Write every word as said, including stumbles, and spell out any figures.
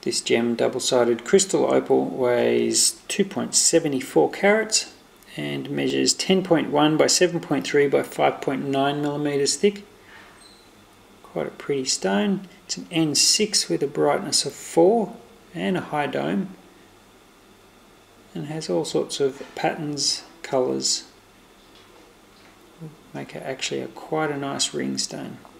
This gem double-sided crystal opal weighs two point seven four carats and measures ten point one by seven point three by five point nine millimeters thick. Quite a pretty stone. It's an N six with a brightness of four and a high dome, and has all sorts of patterns, colours. Make it actually a quite a nice ring stone.